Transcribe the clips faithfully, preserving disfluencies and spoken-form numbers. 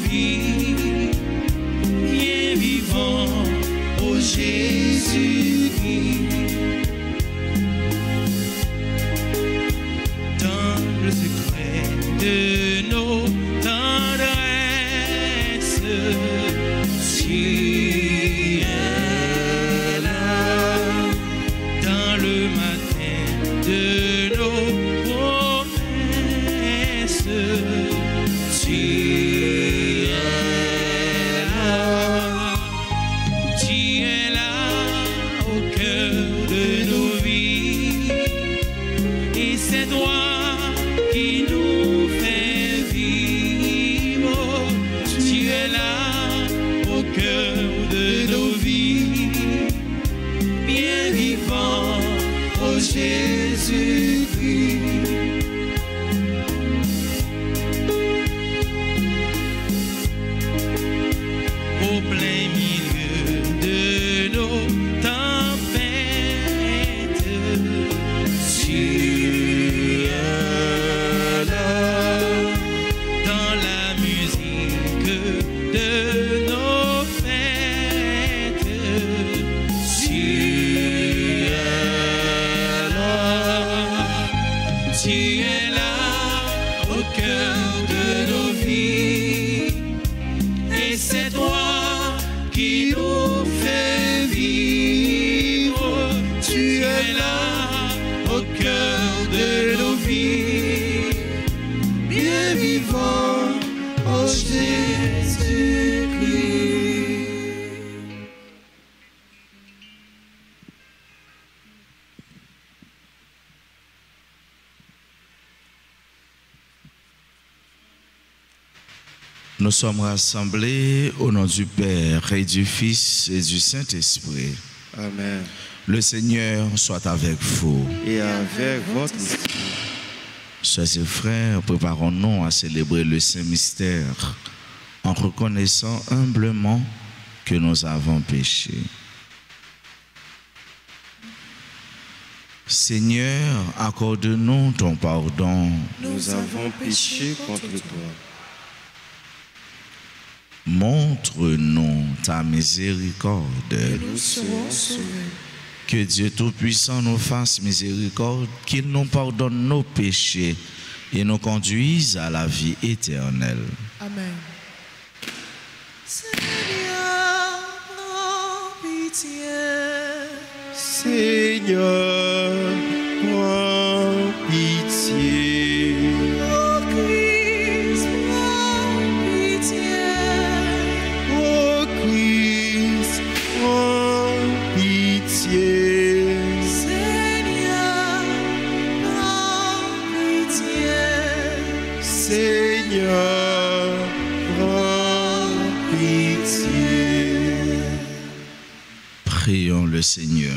vie, bien vivant, ô Jésus-Christ. Dans le secret de nos tendresses, tu es là. Dans le matin de nos promesses, tu es là. Tu es là au cœur de nos vies, et c'est toi qui nous fait vivre. Tu es là au cœur de nos vies, bien vivant, ô Jésus-Christ. Au plein milieu de nos tempêtes, tu es là. Dans la musique de nos fêtes, tu es là. Tu es là au cœur de nos vies, et c'est toi qui nous fais vivre. Tu es là au cœur de nos vies, bien vivant, ô Jésus-Christ. Nous sommes rassemblés au nom du Père et du Fils et du Saint-Esprit. Amen. Le Seigneur soit avec vous. Et avec votre esprit. Chers et frères, préparons-nous à célébrer le Saint Mystère en reconnaissant humblement que nous avons péché. Seigneur, accorde-nous ton pardon. Nous avons péché contre toi. Montre-nous ta miséricorde. Nous serons sauvés. Que Dieu Tout-Puissant nous fasse miséricorde, qu'il nous pardonne nos péchés et nous conduise à la vie éternelle. Amen. Seigneur, prends pitié. Seigneur, prends pitié. Oh Christ, prends pitié. Oh Christ, prends pitié. Seigneur, prends pitié. Seigneur, prends pitié. Prions le Seigneur.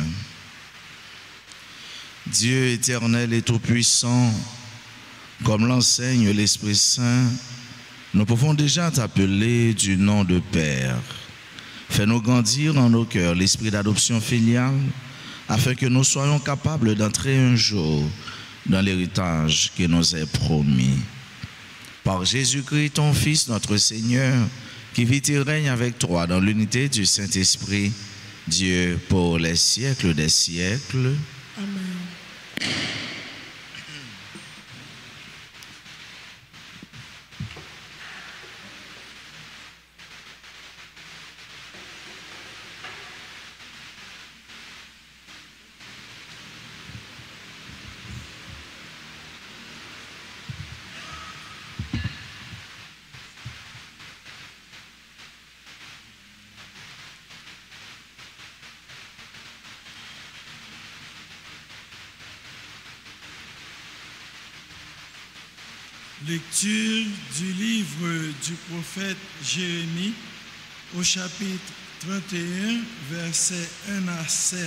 Dieu éternel et tout-puissant, comme l'enseigne l'Esprit Saint, nous pouvons déjà t'appeler du nom de Père. Fais-nous grandir dans nos cœurs l'esprit d'adoption filiale, afin que nous soyons capables d'entrer un jour dans l'héritage qui nous est promis. Par Jésus-Christ, ton Fils, notre Seigneur, qui vit et règne avec toi dans l'unité du Saint-Esprit, Dieu pour les siècles des siècles. Amen. Lecture du livre du prophète Jérémie au chapitre trente et un, versets un à sept.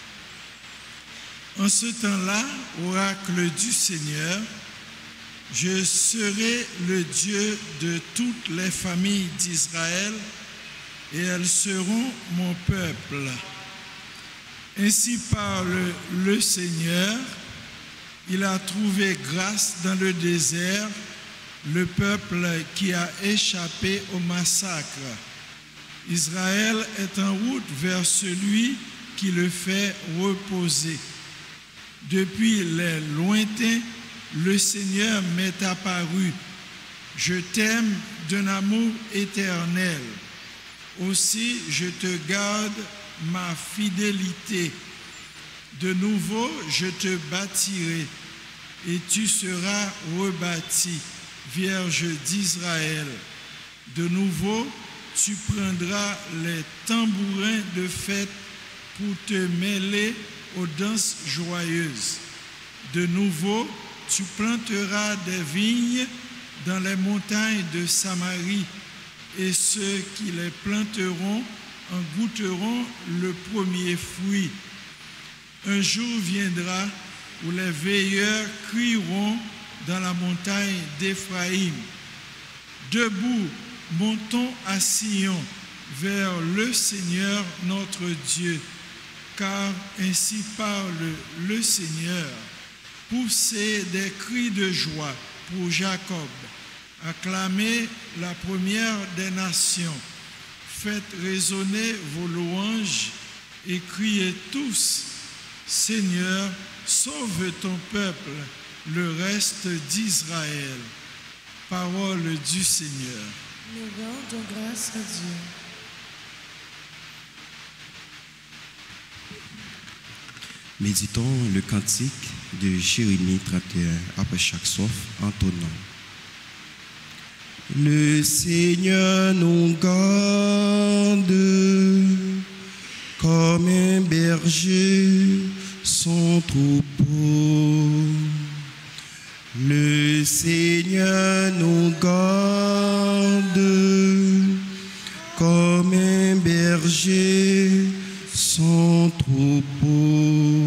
En ce temps-là, oracle du Seigneur, je serai le Dieu de toutes les familles d'Israël et elles seront mon peuple. Ainsi parle le Seigneur. Il a trouvé grâce dans le désert le peuple qui a échappé au massacre. Israël est en route vers celui qui le fait reposer. Depuis les lointains, le Seigneur m'est apparu. Je t'aime d'un amour éternel. Aussi, je te garde ma fidélité. De nouveau, je te bâtirai et tu seras rebâti, Vierge d'Israël. De nouveau, tu prendras les tambourins de fête pour te mêler aux danses joyeuses. De nouveau, tu planteras des vignes dans les montagnes de Samarie, et ceux qui les planteront en goûteront le premier fruit. Un jour viendra où les veilleurs crieront dans la montagne d'Éphraïm. Debout, montons à Sion vers le Seigneur notre Dieu, car ainsi parle le Seigneur. Poussez des cris de joie pour Jacob, acclamez la première des nations, faites résonner vos louanges et criez tous, Seigneur, sauve ton peuple, le reste d'Israël. Parole du Seigneur. Nous rendons grâce à Dieu. Méditons le cantique de Jérémie trente et un après chaque strophe en tonnant. Le Seigneur nous garde comme un berger son troupeau. Le Seigneur nous garde comme un berger son troupeau.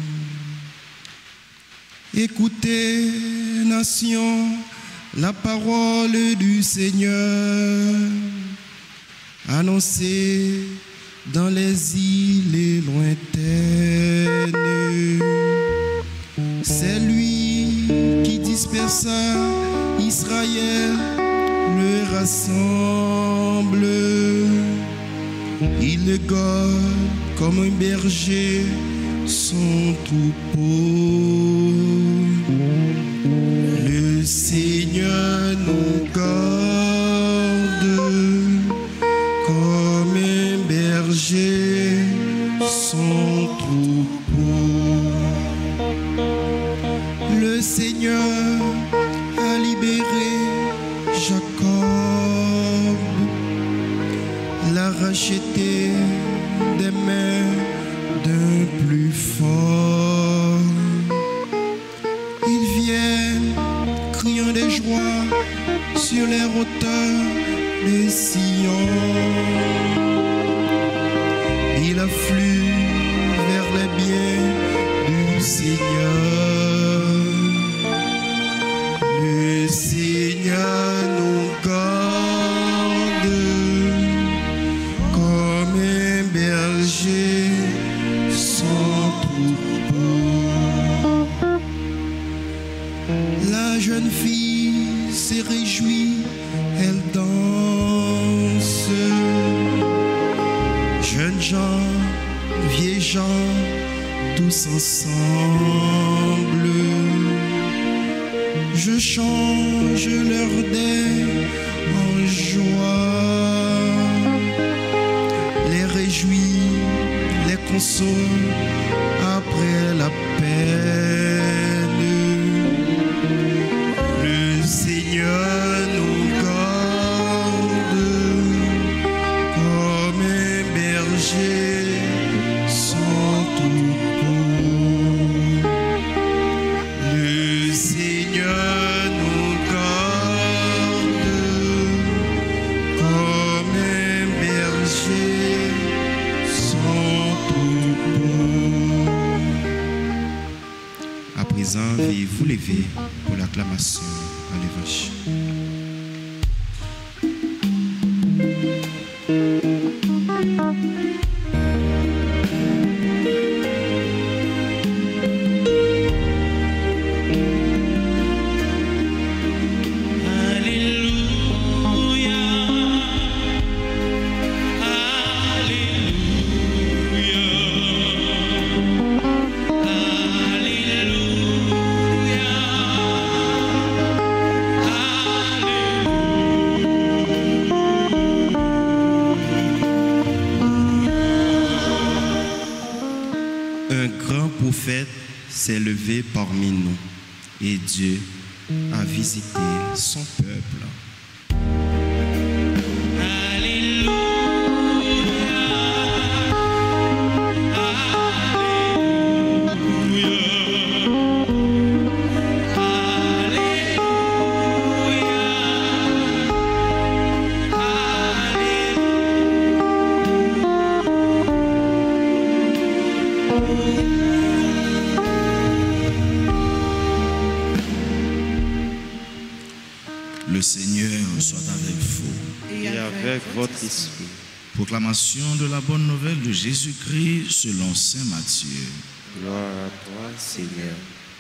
Écoutez, nation, la parole du Seigneur, annoncée dans les îles lointaines. C'est lui qui dispersa Israël, le rassemble. Il le garde comme un berger son troupeau. Le Seigneur nous garde comme un berger son troupeau. Le Seigneur a libéré Jacob, l'a racheté des mains d'un plus fort. Ils viennent criant de joie sur les hauteurs de Sion. Il afflue vers les biens du Seigneur. Le Seigneur nous garde comme un berger son troupeau. La jeune fille s'est réjouie, elle danse. Jeunes gens, vieilles gens, tous ensemble. Je change leur dés en joie, les réjouis, les console après la peine. Le Seigneur nous garde comme un berger son troupeau. Le Seigneur nous garde comme un berger son troupeau. À présent, veuillez vous lever pour l'acclamation à l'Évangile. s'est levé parmi nous et Dieu a visité son peuple. Le Seigneur soit avec vous. Et avec votre esprit. Proclamation de la bonne nouvelle de Jésus-Christ selon saint Matthieu. Gloire à toi, Seigneur.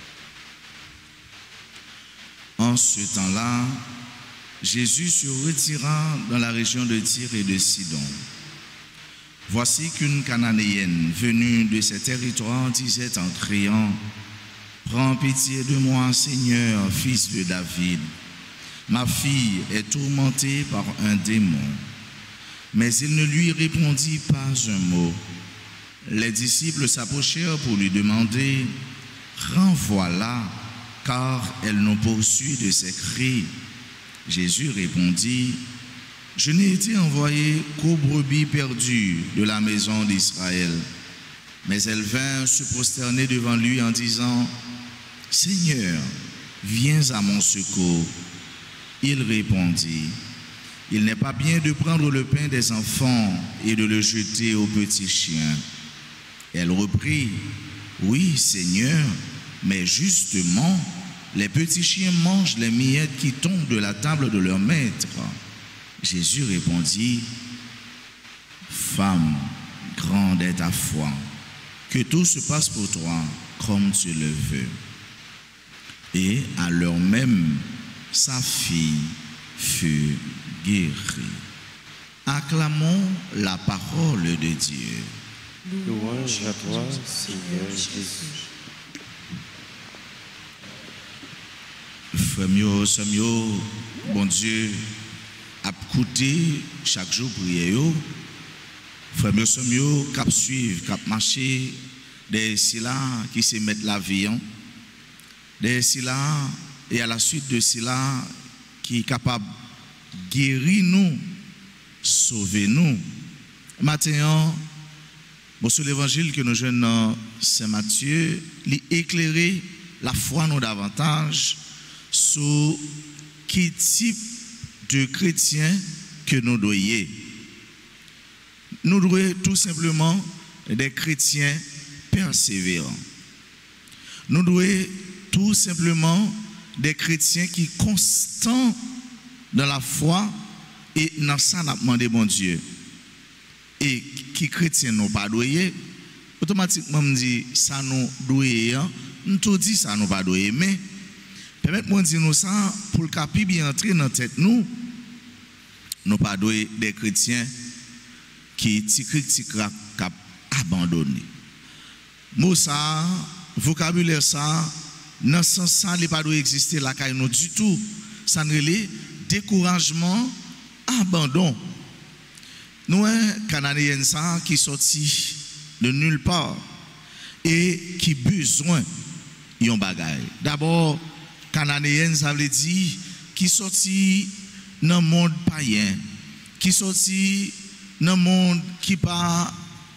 En ce temps-là, Jésus se retira dans la région de Tyr et de Sidon. Voici qu'une Cananéenne venue de ces territoires disait en criant: Prends pitié de moi, Seigneur, fils de David. Ma fille est tourmentée par un démon. Mais il ne lui répondit pas un mot. Les disciples s'approchèrent pour lui demander: Renvoie-la, car elle nous poursuit de ses cris. Jésus répondit: Je n'ai été envoyé qu'aux brebis perdues de la maison d'Israël. Mais elle vint se prosterner devant lui en disant: Seigneur, viens à mon secours. Il répondit: Il n'est pas bien de prendre le pain des enfants et de le jeter aux petits chiens. Elle reprit: Oui, Seigneur, mais justement, les petits chiens mangent les miettes qui tombent de la table de leur maître. Jésus répondit: Femme, grande est ta foi, que tout se passe pour toi comme tu le veux. Et à l'heure même, sa fille fut guérie. Acclamons la parole de Dieu. Louange à toi, Seigneur Jésus. Frère mio, sœur mio, bon Dieu a coûté chaque jour prier yo. Frère mio, sœur mio, cap suivre, cap marcher des cela qui se mettent la vie, des cela et à la suite de cela qui est capable de guérir nous, sauver nous. Maintenant, bon, sur l'évangile que nous jouons dans Saint Matthieu, il éclairer la foi nous davantage sur quel type de chrétien que nous devons. Nous devons tout simplement des chrétiens persévérants. Nous devons tout simplement des chrétiens qui sont constants dans la foi et dans ça n'a demandé bon Dieu. Et qui chrétiens n'ont pas doué, automatiquement me dit ça nous doué, nous tout dit ça nous pas doué, mais permettez-moi de dire nous ça pour le capi bien entrer dans tête nous, nous pas doué des chrétiens qui tic tic cap abandonné. Mot ça, vocabulaire ça, dans ce sens ça, il pas doit exister là car nous du tout. Ça ne relève découragement, abandon. Nous un Cananéen ça qui sorti de nulle part et qui besoin yon bagaille. D'abord Cananéen ça veut dire qui sorti dans monde païen, qui sorti dans monde qui pas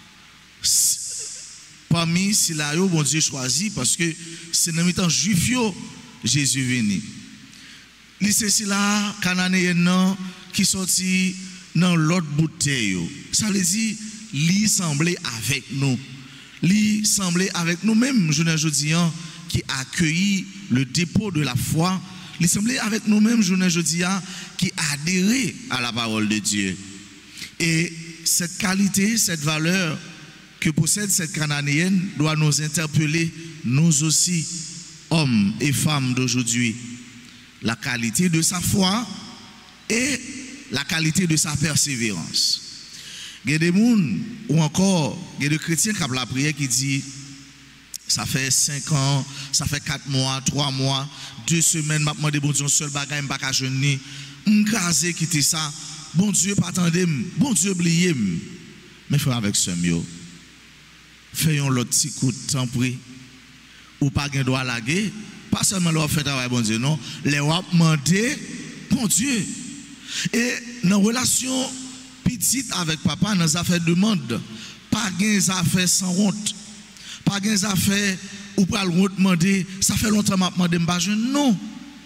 parmi si là yo bon Dieu choisi parce que c'est dans le temps juif yo Jésus venu. Lycée si là Cananéen qui sorti dans l'autre bouteille. Ça veut dire li semblait avec nous. Li semblait avec nous-mêmes, je ne dis qui accueilli le dépôt de la foi. Li semblait avec nous-mêmes, je ne dis qui adhérait à la parole de Dieu. Et cette qualité, cette valeur que possède cette Cananéenne doit nous interpeller, nous aussi, hommes et femmes d'aujourd'hui. La qualité de sa foi et la qualité de sa persévérance. Il y a des gens ou encore il y a des chrétiens qui ont la prière qui dit ça fait cinq ans, ça fait quatre mois, trois mois, deux semaines, m'a demandé bon Dieu seul bagage m'pas ka jeûner, m'craser quitter ça. Bon Dieu pas attendre, bon Dieu oublier. Mais frère avec ce mieux. Faisons l'autre petit coup de temps pris. ou pas de droit laguer, pas seulement leur fait travail bon Dieu, non, les wap demander bon Dieu. Et dans la relation petite avec papa, dans les affaires de demande, pas de affaires sans honte, pas de affaires ou pas le demander, ça fait longtemps que je demande, je non.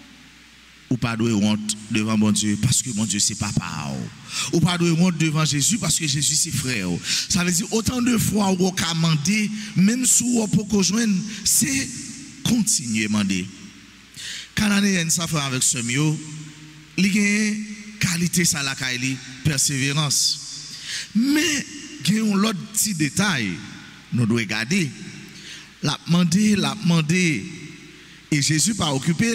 Ou pas de honte devant mon Dieu parce que mon Dieu c'est papa. Ou pas de honte devant Jésus parce que Jésus c'est frère. Ça veut dire autant de fois où on a demandé, même si on peut joindre, c'est continuer à demander. Cananéen ça fait avec ce mieux, il y a une qualité ça la persévérance. Mais il y a un autre petit détail nous devons garder. La demander, la demander et Jésus pas occupé.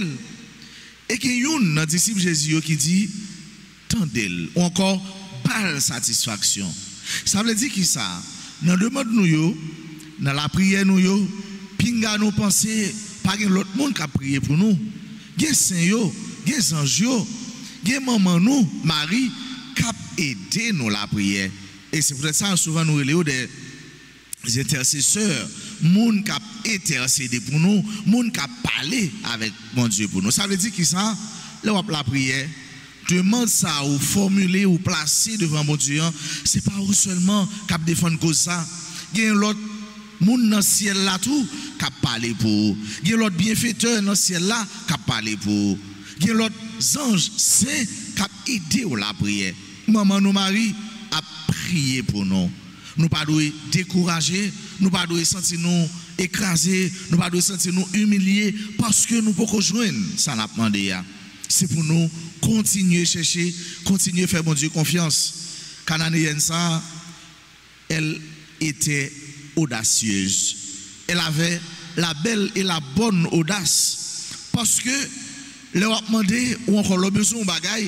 Et qu'il y a un disciple Jésus qui dit tendez-le, ou encore pas satisfaction. Ça veut dire qui ça? Dans le demande nous, dans la prière nous, pinga nous penser, pas que l'autre monde qui a prié pour nous. Il y a saint yo, il y a ange yo, il y a maman nous, Marie, qui a aidé nous la prière. Et c'est pour ça souvent nous relèvons des intercesseurs, moun qui a intercédé pour nous, moun qui a parlé avec mon Dieu pour nous. Ça veut dire que ça, là la prière, demande ça ou formuler ou placer devant mon Dieu, c'est pas seulement qui a défendre cause ça. Il y a l'autre moun dans le ciel là tout qui a parlé pour. Il y a l'autre bienfaiteur dans le ciel là qui a parlé pour. Il y a l'autre ange saint qui a aidé ou la prière. Maman nous Marie a prié pour nous. Nous ne pas décourager, nous ne pas sentir nous écraser, nous ne pas sentir nous humilier parce que nous ne pouvons pas joindre. Ça n'a pas demandé. C'est pour nous continuer à chercher, continuer à faire mon Dieu confiance. Cananéenne, ça, elle était audacieuse. Elle avait la belle et la bonne audace. Parce que elle a demandé ou encore le besoin de bagaille,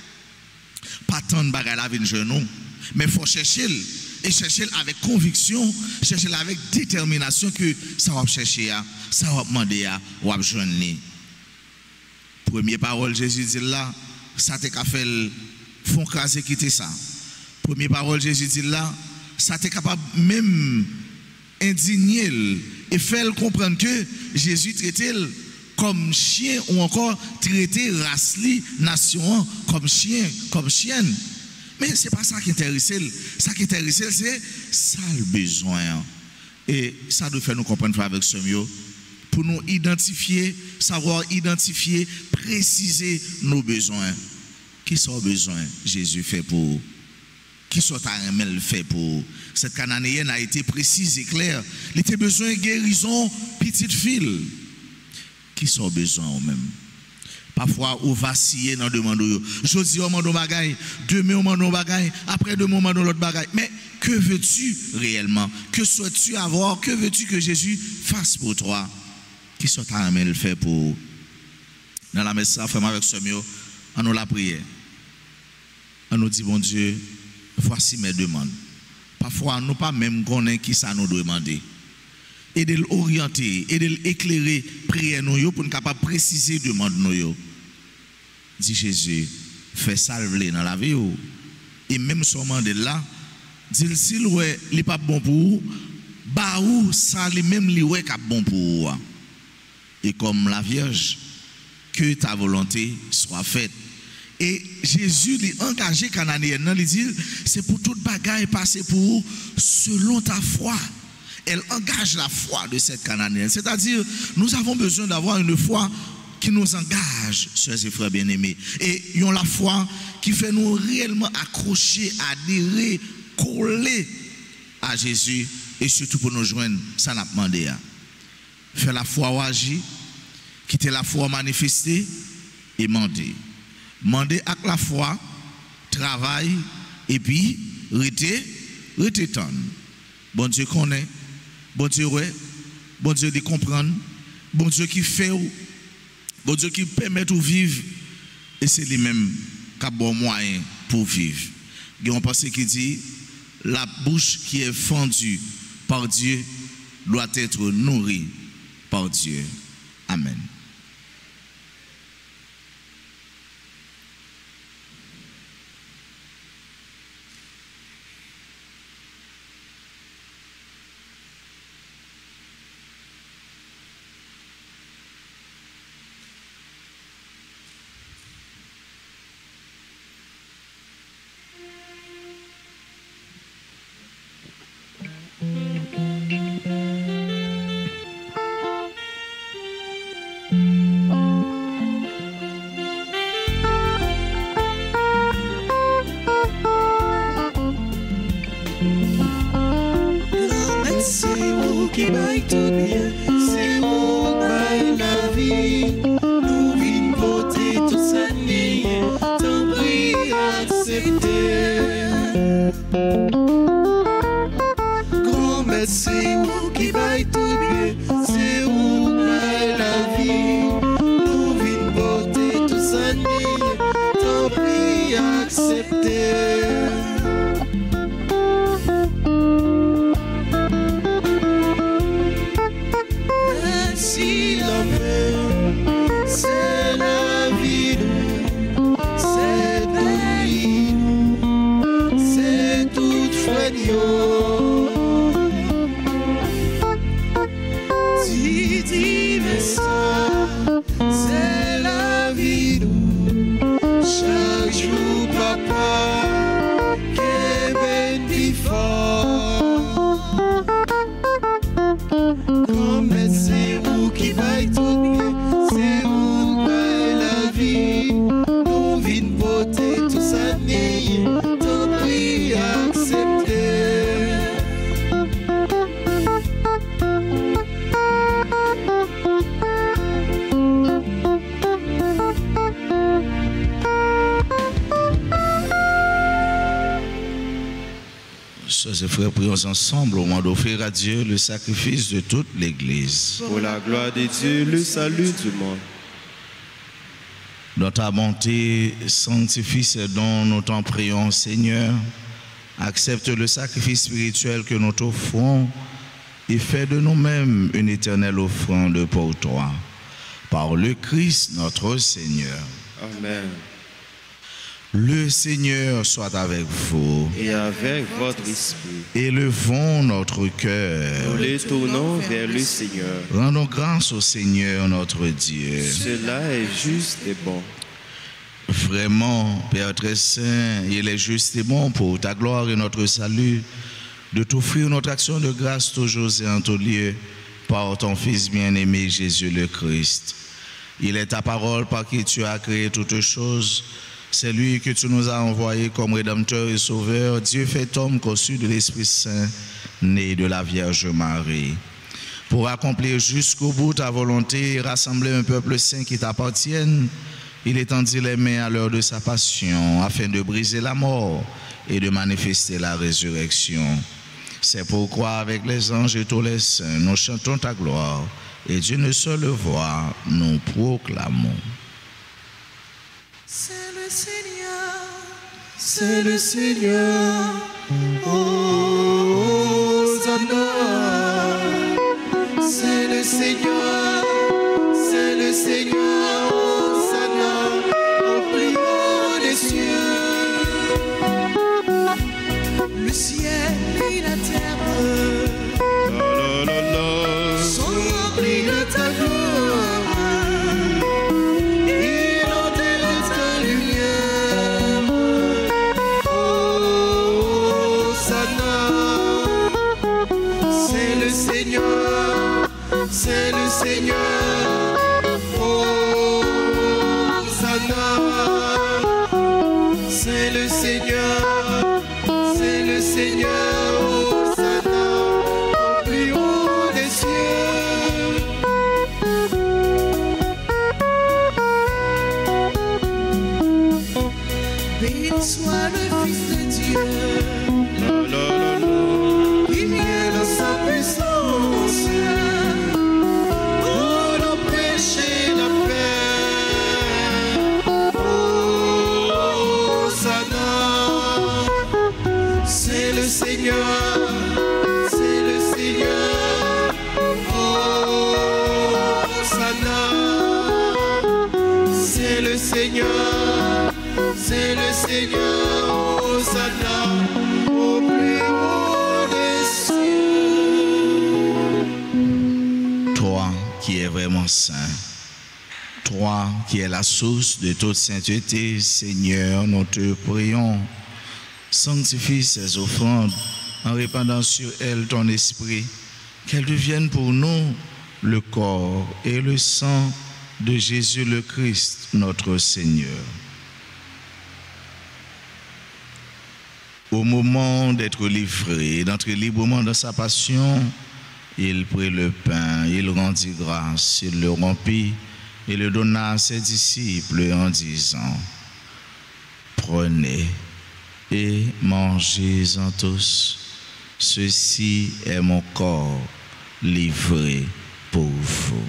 pas tant de bagaille la vie de genou, mais il faut chercher. Et chercher avec conviction, chercher avec détermination que ça va chercher, ça va demander, ou va joindre. Première parole, Jésus dit là, ça te fait font craser quitter ça. Première parole, Jésus dit là, ça t'est capable même indigner et faire comprendre que Jésus traitait comme chien ou encore traiter race nation comme chien, comme chienne. Mais ce n'est pas ça qui intéresse. Ça qui intéresse, c'est ça le besoin. Et ça doit faire nous comprendre avec ce mieux. Pour nous identifier, savoir identifier, préciser nos besoins. Qui sont besoins Jésus fait pour? Qui sont Aramel fait pour? Cette Cananéenne a été précise et claire. Il était besoin de guérison, petite fille. Qui sont besoins eux-mêmes? Parfois, on vacille dans le demande. Je dis au monde bagaille, demain au monde bagaille, après demain au monde l'autre bagaille. Mais que veux-tu réellement? Que souhaites-tu avoir? Que veux-tu que Jésus fasse pour toi? Qui sont à le faire pour? Dans la messe, frère avec ce mieux, on nous la prière. On nous dit, bon Dieu, voici mes demandes. Parfois, nous pas même connaître qui ça nous demander. Et de l'orienter, et de l'éclairer, prier nous pour nous capable préciser demande nous. Dit Jésus, fais salver dans la vie. Et même seulement de là, dit s'il ouais, n'est pas bon pour vous, bah ou ça lui même lui ouais cap bon pour vous. Et comme la Vierge, que ta volonté soit faite. Et Jésus lui engagé Cananéenne, il dit c'est pour toute bagaille passer pour vous selon ta foi. Elle engage la foi de cette Cananéenne. C'est-à-dire, nous avons besoin d'avoir une foi qui nous engage, chers et frères bien-aimés. Et ils ont la foi qui fait nous réellement accrocher, adhérer, coller à Jésus. Et surtout pour nous joindre, ça n'a pas demandé. Faire la foi ou agir, quitter la foi manifester et demander. Demander avec la foi, travail, et puis, rester, rester tendre. Bon Dieu connaît. Bon Dieu, ouais. Bon Dieu de comprendre. Bon Dieu qui fait, bon Dieu qui permet de vivre. Et c'est lui-même qui a bon moyen pour vivre. Il y a un passage qui dit, la bouche qui est fendue par Dieu doit être nourrie par Dieu. Amen. qui baille tout bien, c'est vous baille la vie. Nous vîmes voter tout ça nier, t'en prie accepter. Grand maître, c'est vous qui baille tout bien, c'est vous baille la vie. Nous vîmes voter tout ça nier, t'en prie accepter. Si l'amour, c'est la vie, c'est pays, c'est toute fagnon. Si dis mais ça, c'est la vie, chaque jour papa, qu'est ben plus fort. Comme c'est vous qui baille tout bien, c'est vous qui baille la vie. Nous vîmes voter tout ça nier, t'en prie accepter. Sœurs et frères, prions ensemble au moment d'offrir à Dieu le sacrifice de toute l'Église. Pour la gloire de Dieu, le salut du monde. Dans ta bonté, sanctifie ces dons, nous t'en prions, Seigneur. Accepte le sacrifice spirituel que nous t'offrons et fais de nous-mêmes une éternelle offrande pour toi. Par le Christ notre Seigneur. Amen. Le Seigneur soit avec vous. Et avec votre esprit, Élevons notre cœur. nous les tournons vers le Seigneur. Rendons grâce au Seigneur notre Dieu. Cela est juste et bon. Vraiment, Père très saint, il est juste et bon pour ta gloire et notre salut de t'offrir notre action de grâce toujours et en tout lieu par ton Fils bien-aimé Jésus le Christ. Il est ta parole par qui tu as créé toutes choses. C'est lui que tu nous as envoyé comme Rédempteur et Sauveur, Dieu fait homme conçu de l'Esprit Saint, né de la Vierge Marie. Pour accomplir jusqu'au bout ta volonté et rassembler un peuple saint qui t'appartienne, il étendit les mains à l'heure de sa passion, afin de briser la mort et de manifester la résurrection. C'est pourquoi, avec les anges et tous les saints, nous chantons ta gloire, et d'une seule voix, nous proclamons. C'est le Seigneur, c'est le Seigneur, oh, Hosanna. C'est le Seigneur, c'est le Seigneur, Hosanna, au plus haut des cieux. Le ciel et la terre La, la, la, la. sont remplis de ta gloire. C'est le Seigneur, oh, Hosanna. C'est le Seigneur, c'est le Seigneur, Hosanna, au plus haut des cieux. Béni soit le Fils de Dieu, La, la, la, la. qui vient dans sa puissance. Seigneur, c'est le Seigneur, oh, Hosanna. C'est le Seigneur, c'est le Seigneur, Hosanna, au plus haut des cieux. Toi qui es vraiment saint, toi qui es la source de toute sainteté, Seigneur, nous te prions. Sanctifie ces offrandes en répandant sur elles ton esprit, qu'elles deviennent pour nous le corps et le sang de Jésus le Christ, notre Seigneur. Au moment d'être livré, d'entrer librement dans sa passion, Il prit le pain, il rendit grâce, il le rompit et le donna à ses disciples en disant, prenez et mangez-en tous. Ceci est mon corps livré pour vous.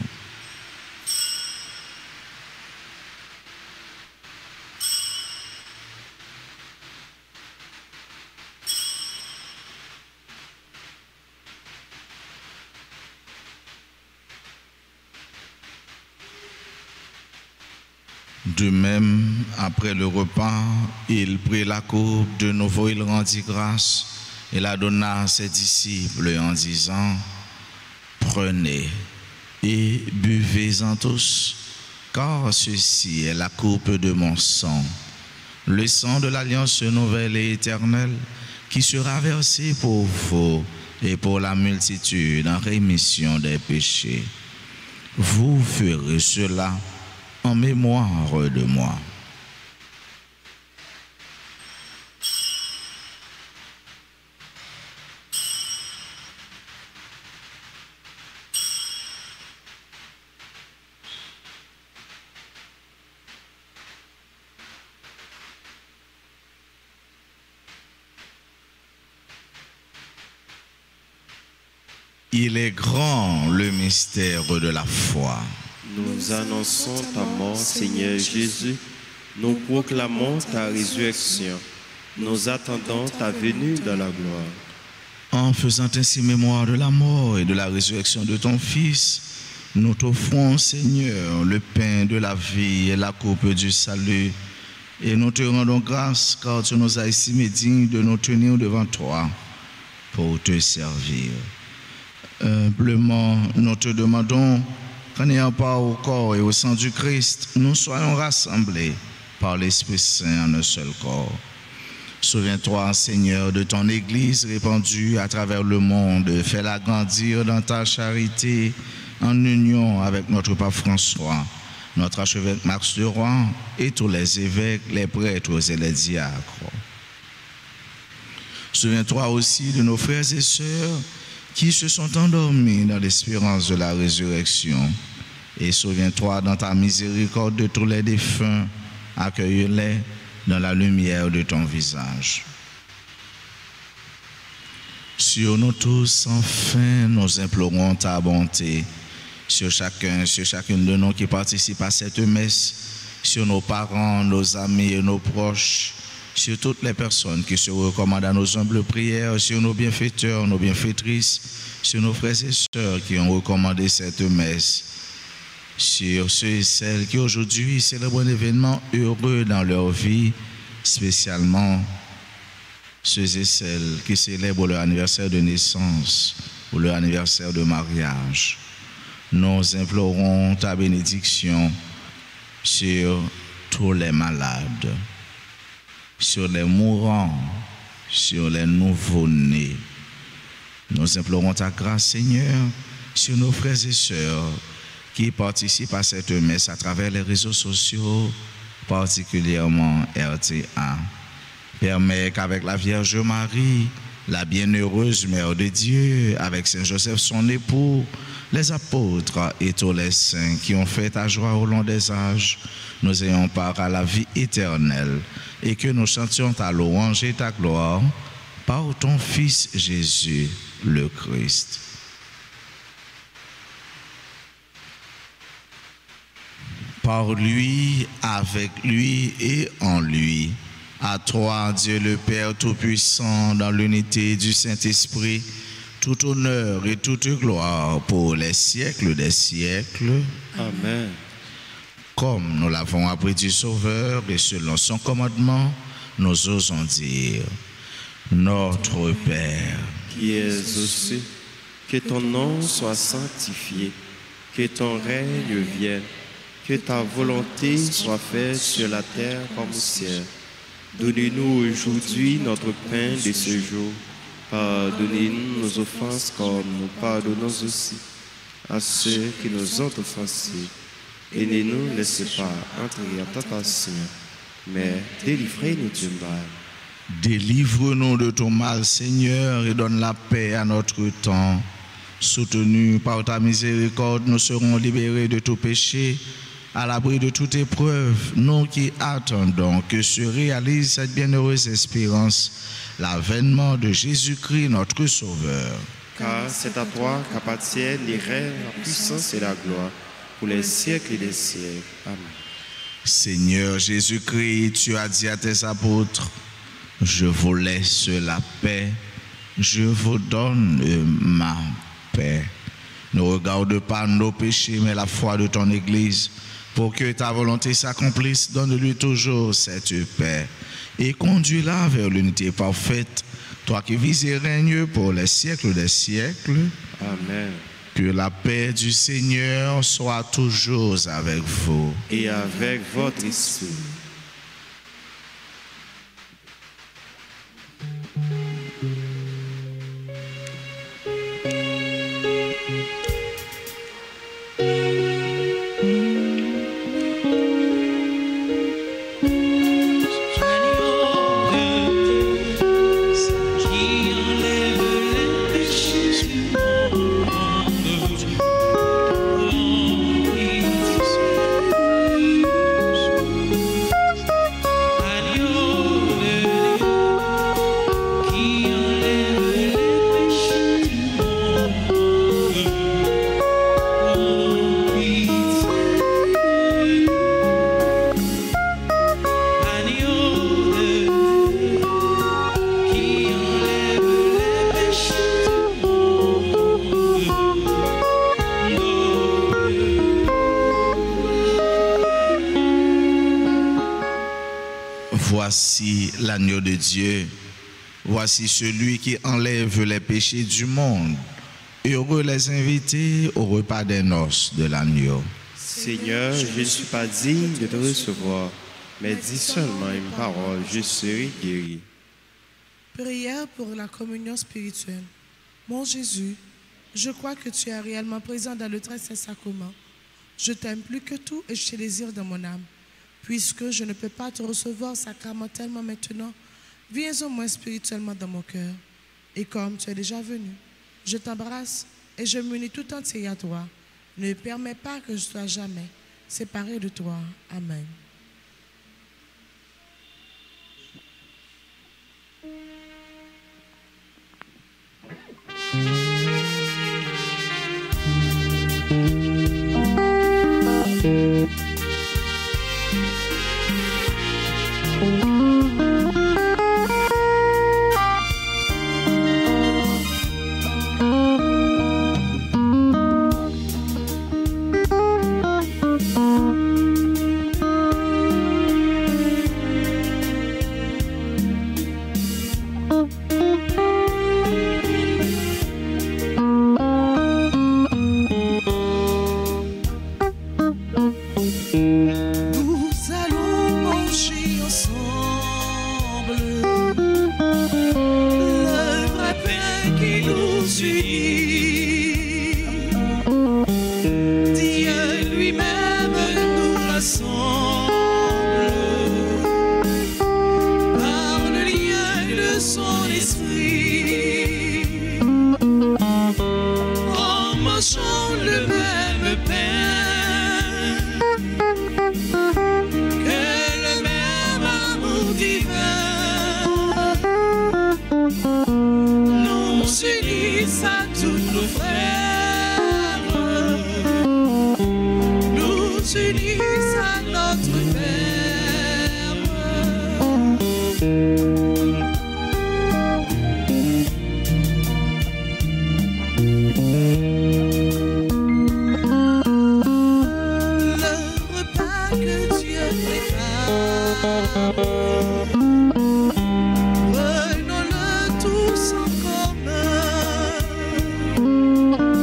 De même, après le repas, il prit la coupe, de nouveau il rendit grâce et la donna à ses disciples en disant, prenez et buvez-en tous, car ceci est la coupe de mon sang, le sang de l'alliance nouvelle et éternelle, qui sera versé pour vous et pour la multitude en rémission des péchés. Vous ferez cela en mémoire de moi. Il est grand le mystère de la foi. Nous annonçons ta mort, Seigneur Jésus. Nous proclamons ta résurrection. Nous attendons ta venue dans la gloire. En faisant ainsi mémoire de la mort et de la résurrection de ton Fils, nous t'offrons, Seigneur, le pain de la vie et la coupe du salut. Et nous te rendons grâce car tu nous as estimés dignes de nous tenir devant toi pour te servir. Humblement, nous te demandons qu'en ayant part au corps et au sang du Christ, nous soyons rassemblés par l'Esprit Saint en un seul corps. Souviens-toi, Seigneur, de ton Église répandue à travers le monde. Fais-la grandir dans ta charité en union avec notre pape François, notre archevêque Max de Rouen et tous les évêques, les prêtres et les diacres. Souviens-toi aussi de nos frères et sœurs qui se sont endormis dans l'espérance de la résurrection. Et souviens-toi dans ta miséricorde de tous les défunts, accueille-les dans la lumière de ton visage. Sur nous tous, enfin, nous implorons ta bonté, sur chacun, sur chacune de nous qui participe à cette messe, sur nos parents, nos amis et nos proches, sur toutes les personnes qui se recommandent à nos humbles prières, sur nos bienfaiteurs, nos bienfaitrices, sur nos frères et sœurs qui ont recommandé cette messe, sur ceux et celles qui aujourd'hui célèbrent un événement heureux dans leur vie, spécialement ceux et celles qui célèbrent leur anniversaire de naissance ou leur anniversaire de mariage. Nous implorons ta bénédiction sur tous les malades, sur les mourants, sur les nouveau-nés. Nous implorons ta grâce, Seigneur, sur nos frères et sœurs qui participent à cette messe à travers les réseaux sociaux, particulièrement R T A. Permets qu'avec la Vierge Marie, la bienheureuse Mère de Dieu, avec Saint Joseph son époux, les apôtres et tous les saints qui ont fait ta joie au long des âges, nous ayons part à la vie éternelle et que nous chantions ta louange et ta gloire par ton Fils Jésus, le Christ. Par lui, avec lui et en lui, à toi, Dieu le Père Tout-Puissant, dans l'unité du Saint-Esprit, tout honneur et toute gloire pour les siècles des siècles. Amen. Comme nous l'avons appris du Sauveur et selon son commandement, nous osons dire, Notre Père, qui es aux cieux, que ton nom soit sanctifié, que ton règne vienne, que ta volonté soit faite sur la terre comme au ciel. Donnez-nous aujourd'hui notre pain de ce jour. Pardonnez-nous nos offenses comme nous pardonnons aussi à ceux qui nous ont offensés. Et ne nous laissez pas entrer en tentation, mais délivrez-nous du mal. Délivre-nous de ton mal, Seigneur, et donne la paix à notre temps. Soutenus par ta miséricorde, nous serons libérés de tout péché, à l'abri de toute épreuve, nous qui attendons que se réalise cette bienheureuse espérance, l'avènement de Jésus-Christ, notre Sauveur. Car c'est à toi qu'appartiennent les règnes, la puissance et la gloire, pour les siècles et des siècles. Amen. Seigneur Jésus-Christ, tu as dit à tes apôtres, je vous laisse la paix, je vous donne ma paix. Ne regarde pas nos péchés, mais la foi de ton Église. Pour que ta volonté s'accomplisse, donne-lui toujours cette paix et conduis-la vers l'unité parfaite, toi qui vis et règnes pour les siècles des siècles. Amen. Que la paix du Seigneur soit toujours avec vous. Et avec votre esprit. Voici l'agneau de Dieu, voici celui qui enlève les péchés du monde. Heureux les invités au repas des noces de l'agneau. Seigneur, je ne suis pas digne de te recevoir, mais dis seulement une parole, je serai guéri. Prière pour la communion spirituelle. Mon Jésus, je crois que tu es réellement présent dans le très saint sacrement. Je t'aime plus que tout et je te désire dans mon âme. Puisque je ne peux pas te recevoir sacramentellement maintenant, viens au moins spirituellement dans mon cœur. Et comme tu es déjà venu, je t'embrasse et je m'unis tout entier à toi. Ne permets pas que je sois jamais séparé de toi. Amen. Prenons-le tous en commun.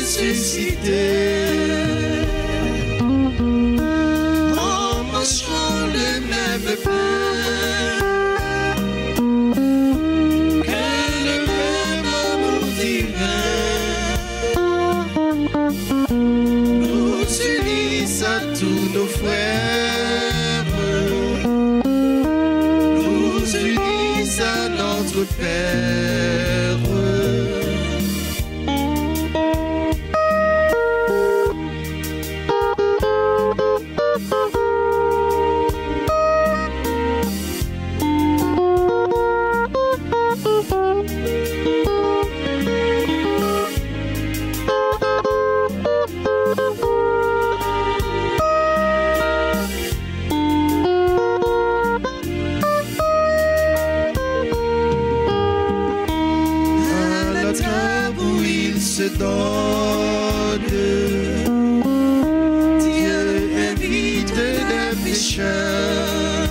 ressuscité. En mangeant le même pain, que le même amour divin nous unisse à tous nos frères, nous unisse à notre Père. Donne. Dieu invite les pécheurs,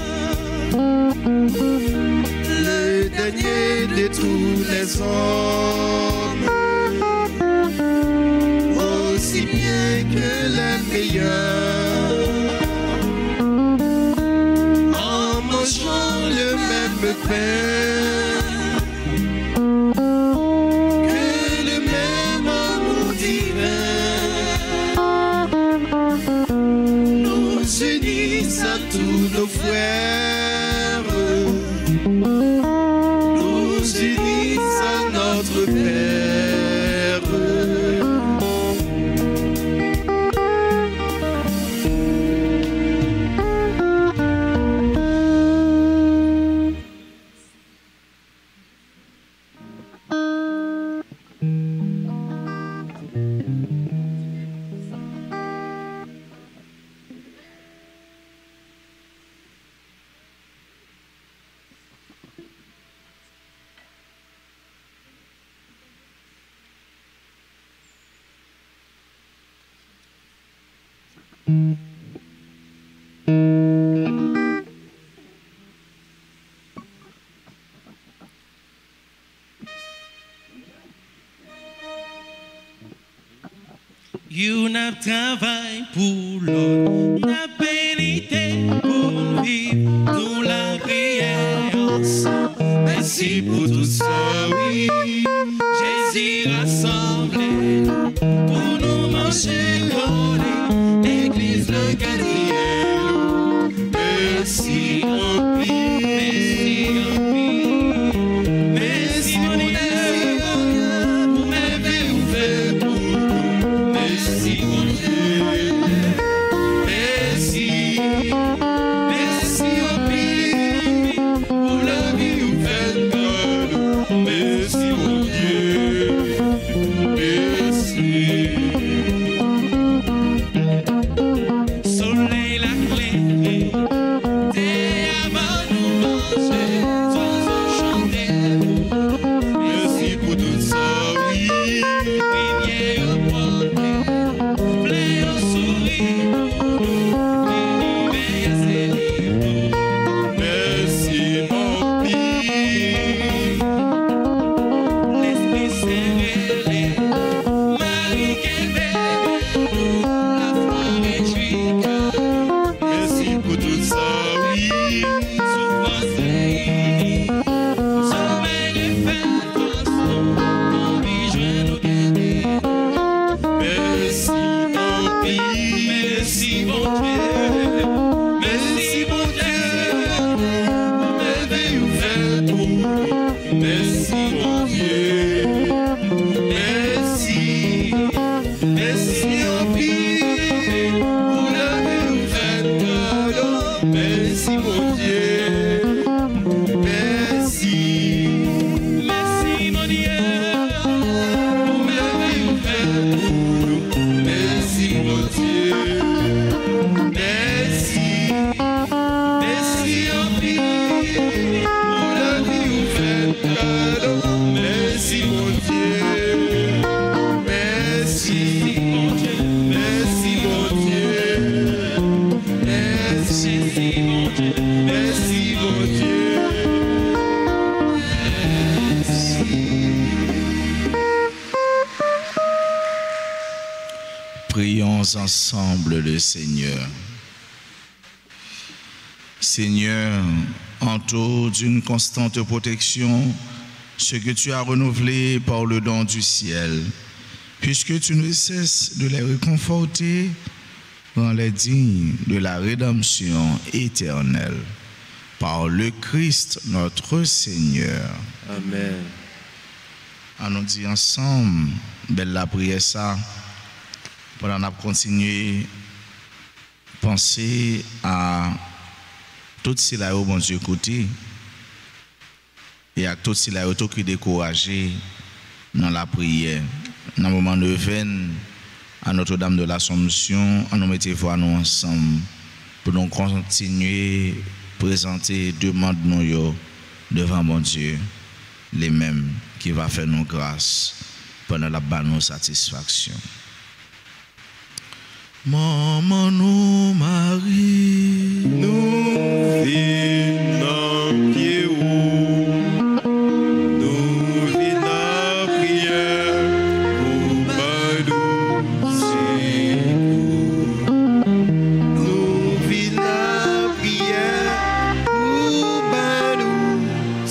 le dernier de tous les hommes, aussi bien que les meilleurs, en mangeant le même pain. Tous nos frères nous unissent à notre Père. You n'a travail pour l'autre, n'a pénité pour vivre dans la prière ensemble. Merci pour tout ça, oui. Jésus rassemblé pour nous manger collés, l'église le quatrième. Merci en prie, merci en prie. Merci mon Dieu, pour m'aider ouvert pour nous. Merci mon Dieu, merci, merci en prie, pour la vie ouverte par nous. Merci mon Dieu, merci. Soleil la clé, t'es avant nous manger, oiseaux chanter. Merci pour tout ça, oui. Rivière au porté, plein au sourire, l'univers c'est libre. Merci mon Père. L'Esprit s'est révélé, Marie qu'elle belle, la foi réjouit cœur. Merci pour tout ça, oui. Souffrance réunie, sommeil de fête, constant, envie joint nous guérir. Merci mon Père, merci mon Dieu, merci mon Dieu, pour m'aider ouvert pour nous. Merci mon Dieu, merci, merci mon Père, pour la vie ouverte par nous. Merci mon Dieu, merci, merci mon Dieu, pour m'aider ouvert pour nous. Merci mon Dieu, merci, merci en pire pour la vie ouverte par nous. Merci mon Dieu, merci mon Dieu, merci mon Dieu, merci mon Dieu, merci mon Dieu, merci. Prions ensemble le Seigneur. Seigneur, entoure d'une constante protection ce que tu as renouvelé par le don du ciel, puisque tu ne cesses de les réconforter, rends-les dignes de la rédemption éternelle. Par le Christ notre Seigneur. Amen. On nous dit ensemble, belle la prière ça, pendant qu'on a continué penser à tout ce là au bon Dieu côté et à tout ce là qui est découragé dans la prière. Dans le moment de veine à Notre-Dame de l'Assomption, on nous mettait voir nous ensemble pour nous continuer présenter demande nous devant mon Dieu les mêmes qui va faire nos grâces pendant la bonne satisfaction. Maman nous Marie, nous venons pied haut, nous venons à prière pour badou nous venons à prière pour badou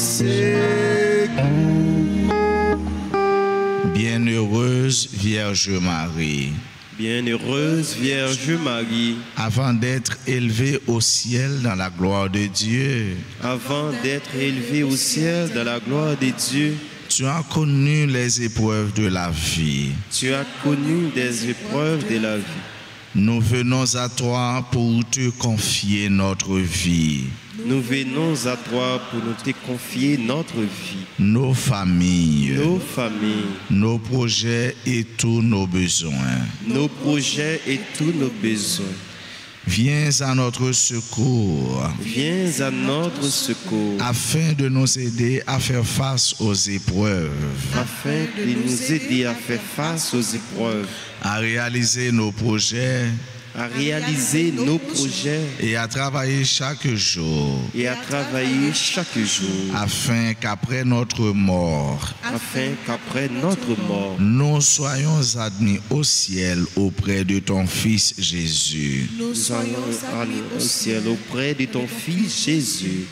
Bienheureuse Vierge Marie. Bienheureuse Vierge Marie, avant d'être élevée au ciel dans la gloire de Dieu, avant d'être élevée au ciel dans la gloire de Dieu, tu as connu les épreuves de la vie. Tu as connu des épreuves de la vie. Nous venons à toi pour te confier notre vie. Nous venons à toi pour nous te confier notre vie, nos familles, nos familles, nos projets et tous nos besoins. Nos projets et tous nos besoins. Viens à notre secours. Viens à notre secours. Afin de nous aider à faire face aux épreuves. Afin de nous aider à faire face aux épreuves. À réaliser nos projets. À réaliser nos projets. Et à travailler chaque jour. Et à travailler chaque jour. Afin qu'après notre mort. Afin qu'après notre mort. Nous soyons admis au ciel auprès de ton Fils Jésus. Nous soyons admis au ciel auprès de ton Fils Jésus.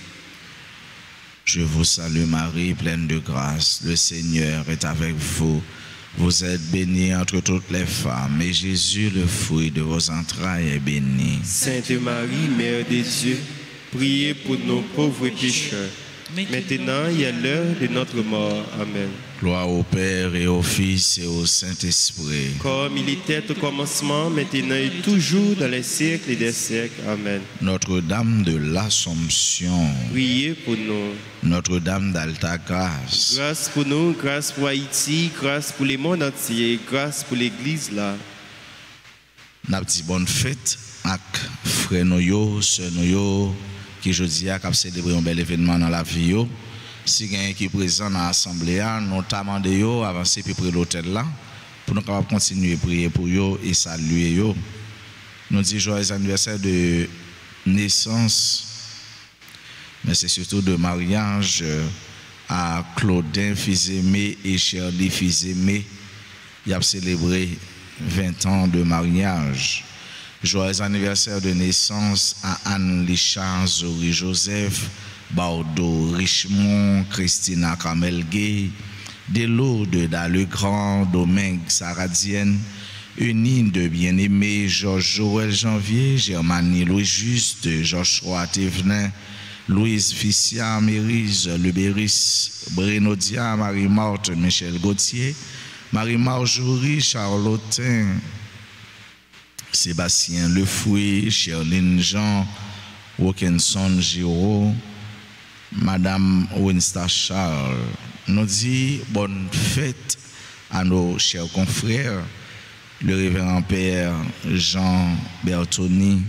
Je vous salue Marie, pleine de grâce. Le Seigneur est avec vous. Vous êtes bénie entre toutes les femmes, et Jésus, le fruit de vos entrailles, est béni. Sainte Marie, Mère de Dieu, priez pour nos pauvres pécheurs, maintenant et à l'heure de notre mort. Amen. Gloire au Père et au Fils et au Saint-Esprit. Comme il était au commencement, maintenant et toujours dans les siècles des siècles. Amen. Notre-Dame de l'Assomption. Priez pour nous. Notre-Dame d'Alta Grâce. Grâce pour nous, grâce pour Haïti, grâce pour le monde entier, grâce pour l'Église là. N'a dit bonne fête avec frère noyo, sœur noyo, qui jeudi a cap célébrer un bel événement dans la vie yo. Si quelqu'un qui est présent dans l'assemblée, nous t'amendons yo avancer puis près l'hôtel là pour nous capable continuer à prier pour yo et saluer yo. Nous disons joyeux anniversaire de naissance, mais c'est surtout de mariage à Claudin Fils-Aimé et Shirley Fils-Aimé. Il a célébré vingt ans de mariage. Joyeux anniversaire de naissance à Anne Lichard, Zori Joseph, Bordeaux, Richemont, Christina Camelgay, Delourde, Le Grand, Domingue Saradienne, Unine de Bien-Aimé, Georges Joël Janvier, Germanie Louis Juste, Joshua Thévenin, Louise Fissia, Mérise, Le Béris, Brénodia, Marie-Marthe, Michel Gauthier, Marie-Marjorie, Charlotin, Sébastien Lefoué, Cherline Jean, Wilkinson Giraud, Madame Winstar Charles. Nous dit bonne fête à nos chers confrères, le révérend Père Jean Bertoni,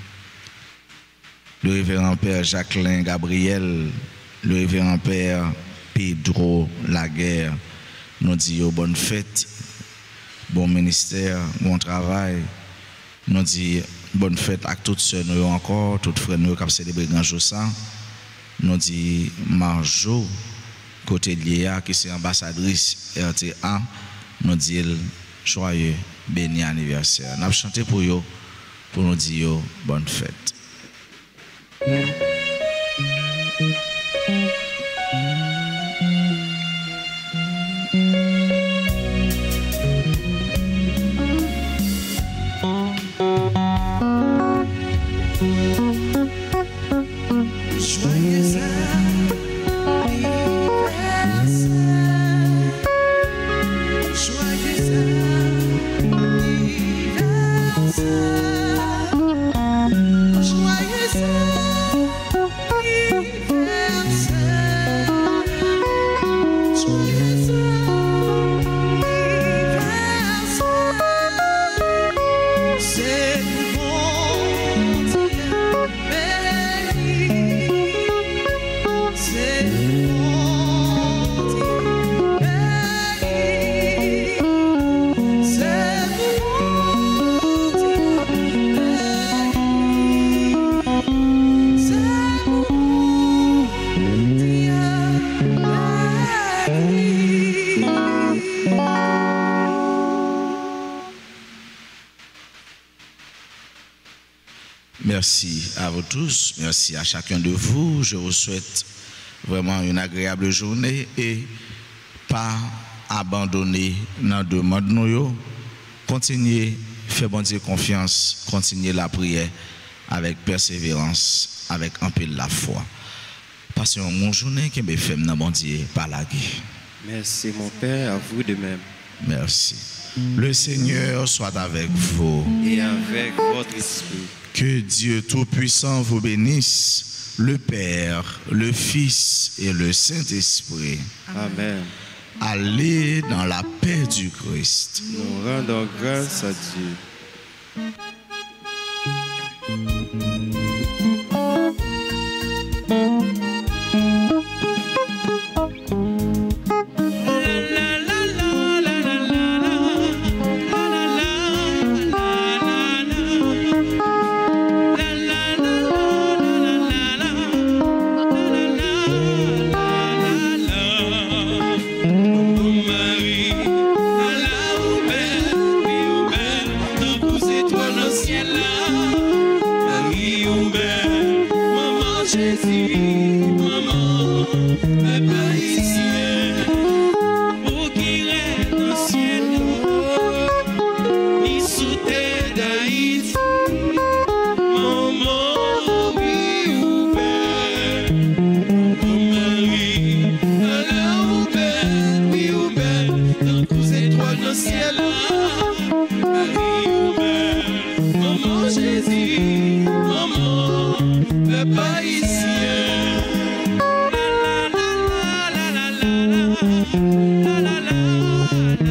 le révérend Père Jacqueline Gabriel, le révérend Père Pedro Laguerre. Nous disons bonne fête, bon ministère, bon travail. Nous disons bonne fête à toutes ceux nous encore, toutes frères nous qui ont célébré grand jour ça. Nous disons Marjo, côté Léa, qui est ambassadrice R T A. Nous disons joyeux béni anniversaire. Nous avons chanté pour eux, pour nous dire bonne fête. Joyeux Merci à vous tous, merci à chacun de vous. Je vous souhaite vraiment une agréable journée et pas abandonner dans la demande. Nous, continuez, faites bon Dieu confiance, continuez la prière avec persévérance, avec un peu de la foi. Passez une bonne journée qui me fait dans bon Dieu par la guerre. Merci mon Père, à vous de même. Merci. Le Seigneur soit avec vous. Et avec votre esprit. Que Dieu Tout-Puissant vous bénisse, le Père, le Fils et le Saint-Esprit. Amen. Allez dans la paix du Christ. Nous rendons grâce à Dieu. La la la la la la la la la la.